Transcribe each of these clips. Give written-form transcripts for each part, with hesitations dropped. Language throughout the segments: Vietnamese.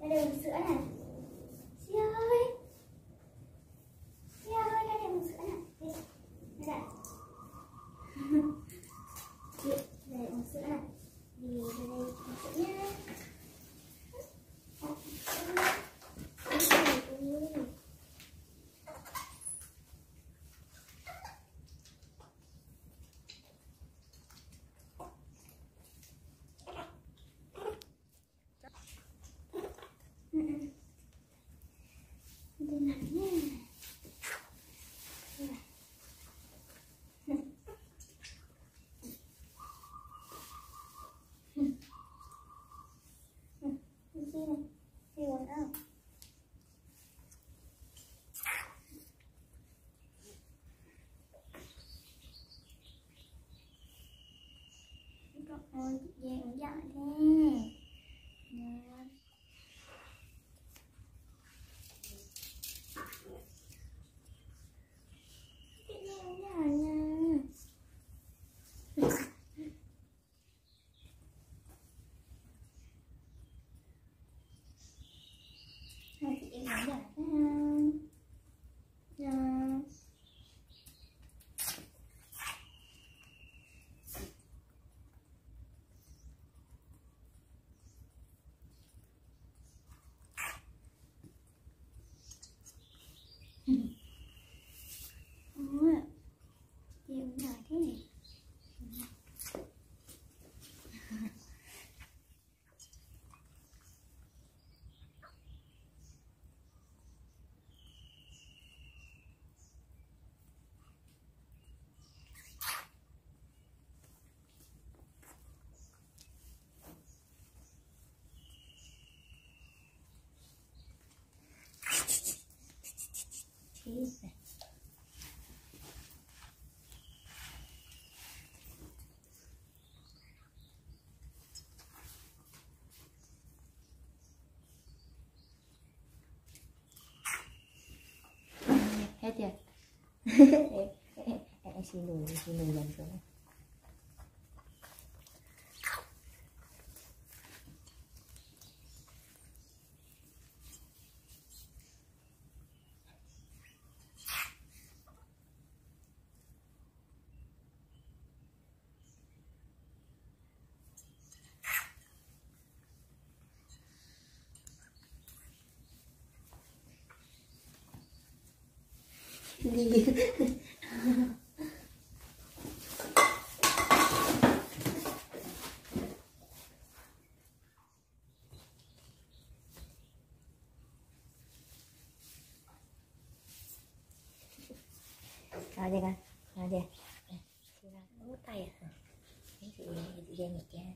Đây là uống sữa này. Chị ơi. Chị ơi, đây là uống sữa này. Đây này. Chị, đây uống sữa này. Đi đây uống sữa nhá. Đi nằm nha. Đi này, đi uống nào. Ôi, chị về uống dạo thế. Ngon. Chị về uống dạo nha. Hai chị em uống dạo thế không? Ngon. Ủa, chị uống dạo thế này. Cheese. Hết chưa? em xin lùi dần xuống này. Rồi đi con, rồi đi. Chị ra út tay à? Chị ra nhặt ra.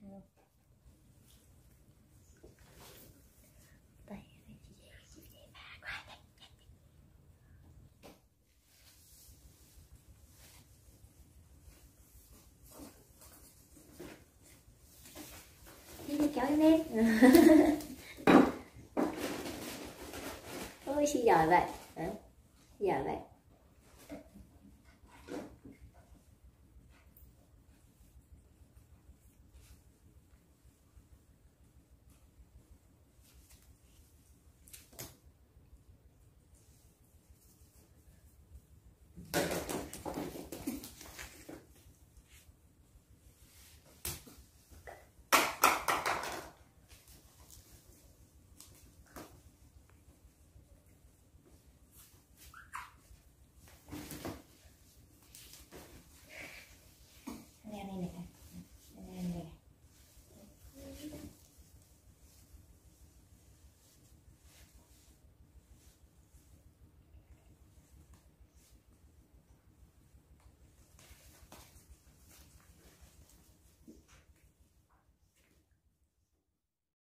Tay chị về bà qua đây. Đi kéo em lên. Ôi chị giỏi vậy. Giỏi vậy.